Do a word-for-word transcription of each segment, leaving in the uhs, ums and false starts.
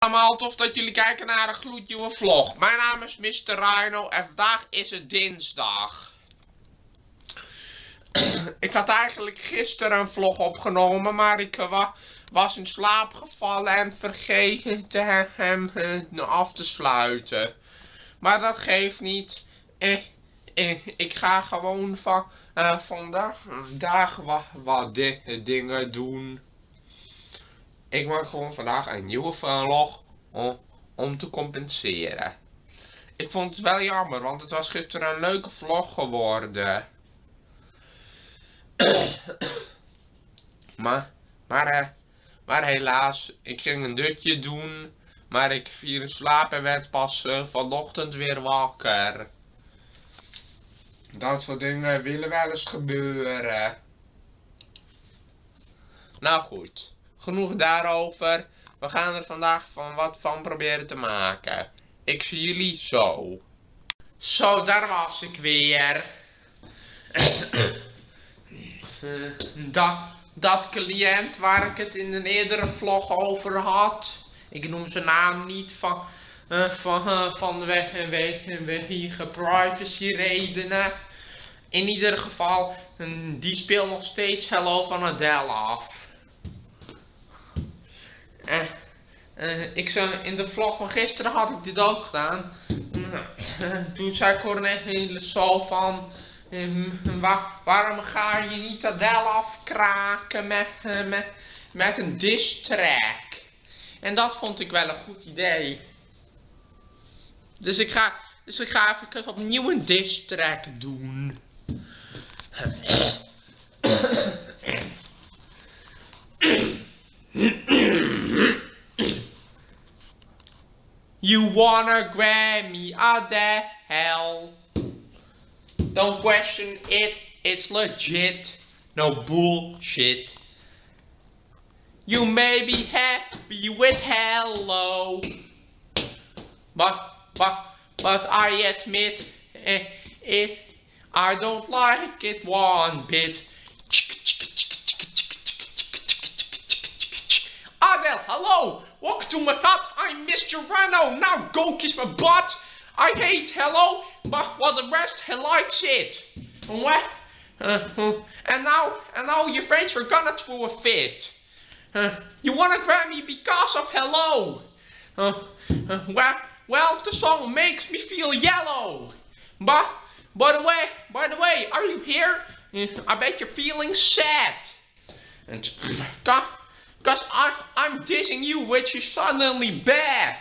Allemaal tof dat jullie kijken naar een gloednieuwe vlog. Mijn naam is mister Rhino en vandaag is het dinsdag. Ik had eigenlijk gisteren een vlog opgenomen, maar ik wa was in slaap gevallen en vergeten hem uh, af te sluiten. Maar dat geeft niet. Eh, eh, ik ga gewoon van, uh, vandaag wat, wat di dingen doen. Ik maak gewoon vandaag een nieuwe vlog om, om te compenseren. Ik vond het wel jammer, want het was gisteren een leuke vlog geworden. maar, maar, uh, maar helaas, ik ging een dutje doen, maar ik viel in slaap en werd pas uh, vanochtend weer wakker. Dat soort dingen willen wel eens gebeuren. Nou goed. Genoeg daarover. We gaan er vandaag van wat van proberen te maken. Ik zie jullie zo. Zo, daar was ik weer. dat, dat cliënt waar ik het in een eerdere vlog over had. Ik noem zijn naam niet van, uh, van, uh, van de weg, weg, wegen privacy redenen. In ieder geval, uh, die speelt nog steeds Hello van Adele af. Uh, uh, ik zou, in de vlog van gisteren had ik dit ook gedaan. Uh, uh, toen zei Cornelie zo van, uh, waar, waarom ga je niet Adele afkraken met, uh, met, met een diss track? En dat vond ik wel een goed idee. Dus ik ga, dus ik ga even opnieuw een diss track doen. You wanna grab me, ah the hell. Don't question it, it's legit. No bullshit. You may be happy with hello. But, but, but I admit eh, it, I don't like it one bit. Adele, hello! Welcome to my hut, I'm mister Rhino, now go kiss my butt! I hate hello, but well the rest he likes it. What? Uh, uh, and now, and now your friends are gonna throw a fit. Uh, you wanna grab me because of hello? Uh, uh, well, well, the song makes me feel yellow. But, by the way, by the way, are you here? Uh, I bet you're feeling sad. And, uh, Cause I, I'm dissing you, which is suddenly bad.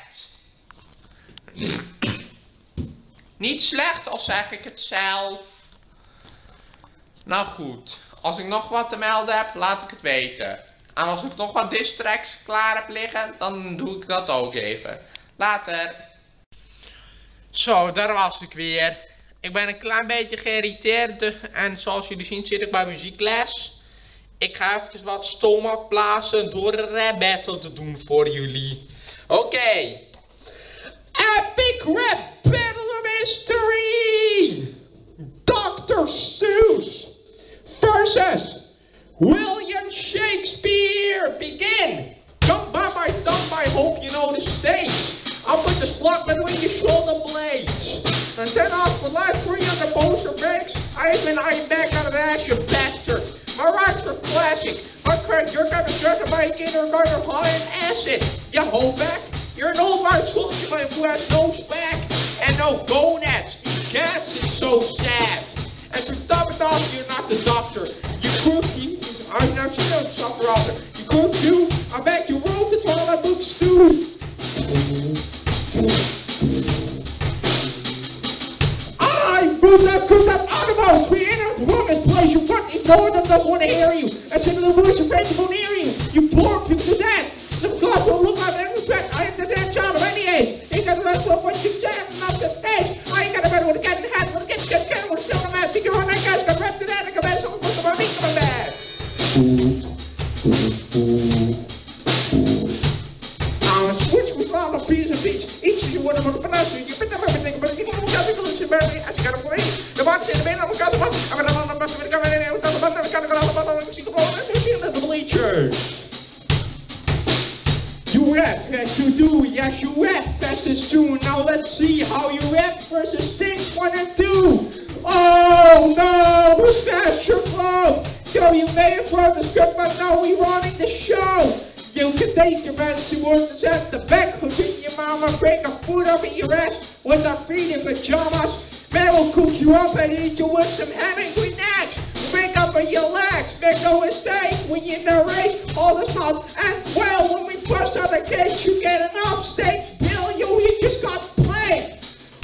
Niet slecht, al zeg ik het zelf. Nou goed, als ik nog wat te melden heb, laat ik het weten. En als ik nog wat diss tracks klaar heb liggen, dan doe ik dat ook even. Later. Zo, daar was ik weer. Ik ben een klein beetje geïrriteerd en zoals jullie zien zit ik bij muziekles. Ik ga even wat stoom afblazen door een rap battle te doen voor jullie. Oké. Okay. Epic rap battle of history! doctor Seuss versus William Shakespeare. Begin! Jump by my thumb, I hope you know the stage. I'll put the slug between your shoulder blades. And then off the last three of the poster breaks, I've been eyeing back out of ass, you bastard. My rhymes are classic. I crack your kind of jerk my kindergarten high in acid. You hold back. You're an old white soldier who has no spack and no gonads. Cats, it's so sad. And to top it off, you're not the doctor. You crook, you, I'm not sure I'm suffer after. You crook, you, I bet you wrote the toilet books too. I proved that cooked up animals. We in a wrongest place. You want ignore them, doesn't want to hear you. And some of the words your friends won't near you. You poor people to death. The gods will look out and respect. I am the damn child of any age. Ain't got the rest of what you said, not the face. I ain't got a better one to get in the head, when it gets just scared, when it's still in the man. Think you're on that guy's got rep to that, and come back, someone puts them on me, coming back. Now, switch was on a piece of beach. Each of you want to put a pronounce you. You pick up everything, but you don't got to listen, baby. I just got to play. The watch in the main, I'm got the one. I'm going to mess with the government, and I'm going to go out the bottom, and I'm going to go out the bleachers. You you rap, yes you do, yes you rap fast and soon. Now let's see how you rap versus things one and two. Oh no, we smashed your glove. Yo, you made it for the script, but now we running the show. You can take your fancy words at the back, hook in your mama, break a foot up in your ass with our feet in pajamas. Man will cook you up and eat you with some ham and green eggs. Break up on your legs, make no mistake when you narrate all the stuff. And well, when we bust out the case, you get an upstage bill, yo, you just got played.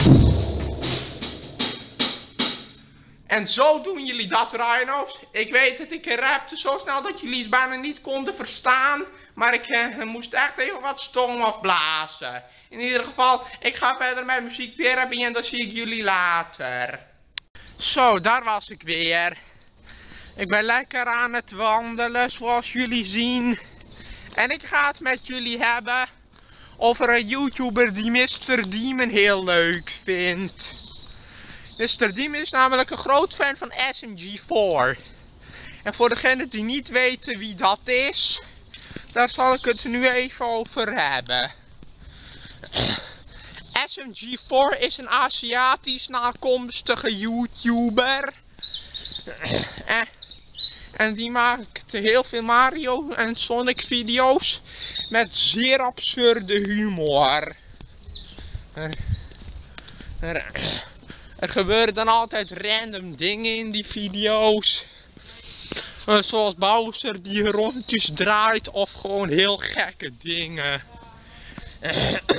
En zo doen jullie dat, Rhino's. Ik weet het, ik rapte zo snel dat jullie het bijna niet konden verstaan. Maar ik eh, moest echt even wat stom afblazen. In ieder geval, ik ga verder met muziektherapie en dan zie ik jullie later. Zo, daar was ik weer. Ik ben lekker aan het wandelen, zoals jullie zien. En ik ga het met jullie hebben over een YouTuber die mister Demon heel leuk vindt. mister Demon is namelijk een groot fan van S M G vier. En voor degenen die niet weten wie dat is, daar zal ik het nu even over hebben. S M G vier is een Aziatisch nakomstige YouTuber. En, en die maakt heel veel Mario en Sonic video's met zeer absurde humor. Er, er, er gebeuren dan altijd random dingen in die video's. Uh, zoals Bowser die rondjes draait of gewoon heel gekke dingen. Uh, uh,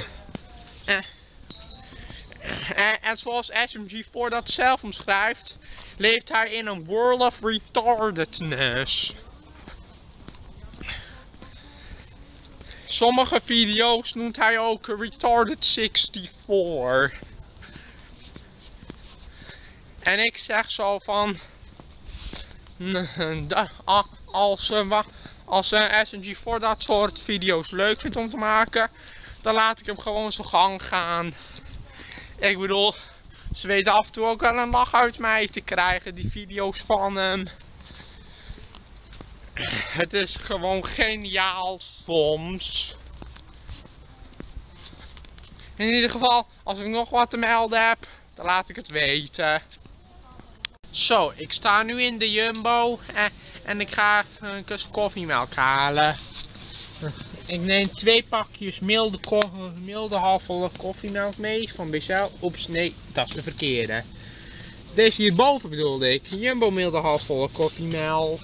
uh, en zoals S M G vier dat zelf omschrijft, leeft hij in een world of retardedness. Sommige video's noemt hij ook Retarded zesenzestig. En ik zeg zo van, als, als S M G vier dat soort video's leuk vindt om te maken, dan laat ik hem gewoon zijn gang gaan. Ik bedoel, ze weten af en toe ook wel een lach uit mij te krijgen, die video's van hem. Het is gewoon geniaal soms. In ieder geval, als ik nog wat te melden heb, dan laat ik het weten. Zo, ik sta nu in de Jumbo en, en ik ga even een kus koffiemelk halen. Ik neem twee pakjes milde, milde halfvolle koffiemelk mee van Becel. Oeps, nee, dat is de verkeerde. Deze hierboven bedoelde ik. Jumbo milde halfvolle koffiemelk.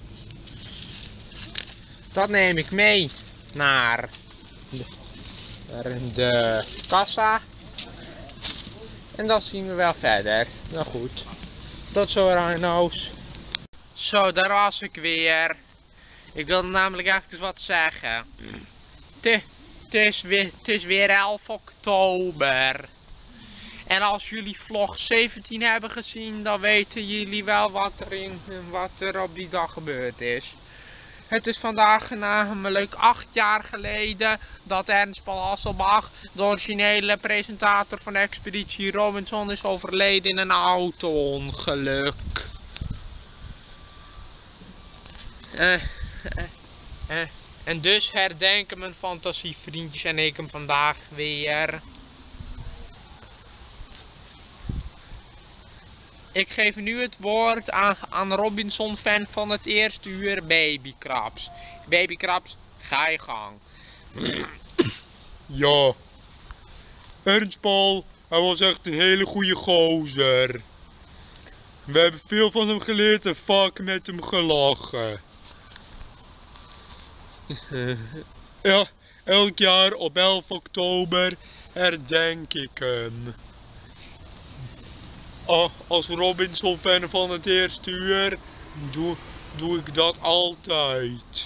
Dat neem ik mee naar de, naar de kassa. En dan zien we wel verder. Nou goed. Tot zo, Rhino's. Zo, daar was ik weer. Ik wilde namelijk even wat zeggen. Het is weer, het is weer elf oktober. En als jullie vlog zeventien hebben gezien, dan weten jullie wel wat er, in, wat er op die dag gebeurd is. Het is vandaag namelijk acht jaar geleden dat Ernst Paul Hasselbach, de originele presentator van Expeditie Robinson, is overleden in een auto-ongeluk. Uh, uh, uh, en dus herdenken mijn fantasievriendjes en ik hem vandaag weer. Ik geef nu het woord aan, aan Robinson-fan van het eerste uur, Baby Krabs. Baby Krabs, ga je gang. Ja, Ernst Paul, hij was echt een hele goede gozer. We hebben veel van hem geleerd en vaak met hem gelachen. Ja, elk jaar op elf oktober herdenk ik hem. Oh, als Robinson-fan van het eerste uur doe, doe ik dat altijd.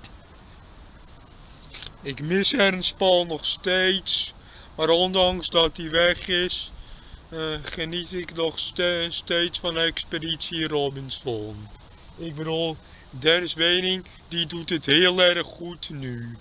Ik mis Ernst Paul nog steeds, maar ondanks dat hij weg is, uh, geniet ik nog ste steeds van Expeditie Robinson. Ik bedoel, Dennis Wening, die doet het heel erg goed nu.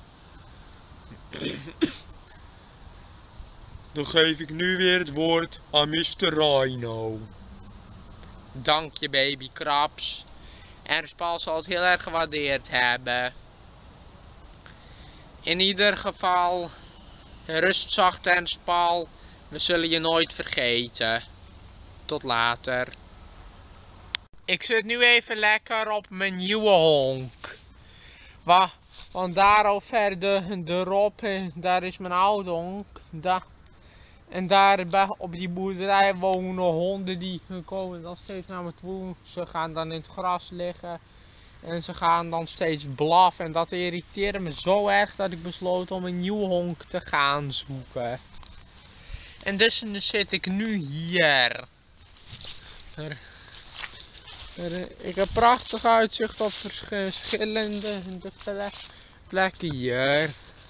Dan geef ik nu weer het woord aan mister Rhino. Dank je, Baby Krabs. Ernst Paul zal het heel erg gewaardeerd hebben. In ieder geval, rust zacht en spal. We zullen je nooit vergeten. Tot later. Ik zit nu even lekker op mijn nieuwe honk. Wa, want daar al verder erop, daar is mijn oude honk. Da, en daar bij, op die boerderij wonen honden die komen dan steeds naar me toe. Ze gaan dan in het gras liggen. En ze gaan dan steeds blaffen. En dat irriteerde me zo erg dat ik besloot om een nieuw honk te gaan zoeken. En dus zit ik nu hier. Er, er, ik heb prachtig uitzicht op verschillende plekken hier.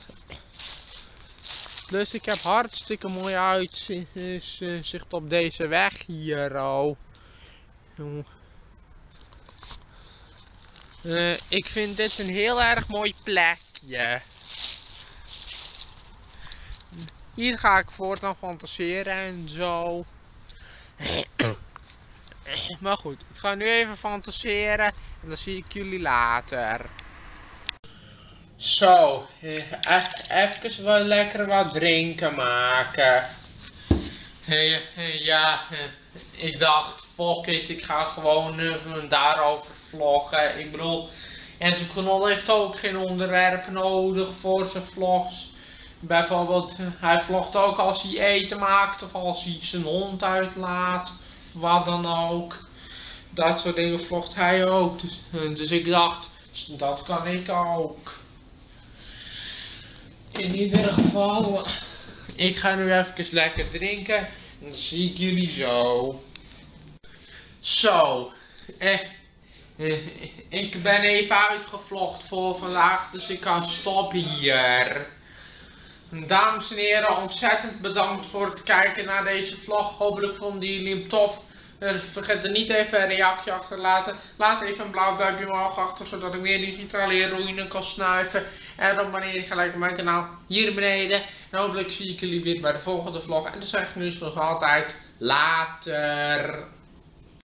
Dus ik heb hartstikke mooi uitzicht op deze weg hier. Oh. Uh, ik vind dit een heel erg mooi plekje. Hier ga ik voortaan fantaseren en zo. Maar goed, ik ga nu even fantaseren en dan zie ik jullie later. Zo, uh, even wat lekker wat drinken maken. Uh, uh, ja, uh, ik dacht, fuck it, ik ga gewoon uh, daarover vloggen. Ik bedoel, Enzo Knol heeft ook geen onderwerp nodig voor zijn vlogs. Bijvoorbeeld, hij vlogt ook als hij eten maakt of als hij zijn hond uitlaat. Wat dan ook. Dat soort dingen vlogt hij ook. Dus, dus ik dacht, dat kan ik ook. In ieder geval, ik ga nu even lekker drinken. En dan zie ik jullie zo. Zo. Eh. Ik ben even uitgevlogd voor vandaag, dus ik kan stoppen hier. Dames en heren, ontzettend bedankt voor het kijken naar deze vlog. Hopelijk vonden jullie hem tof. Vergeet er niet even een reactie achter te laten. Laat even een blauw duimpje omhoog achter, zodat ik meer digitale heroïne kan snuiven. En abonneer je gelijk op mijn kanaal hier beneden. En hopelijk zie ik jullie weer bij de volgende vlog. En dan zeg ik nu zoals altijd, later.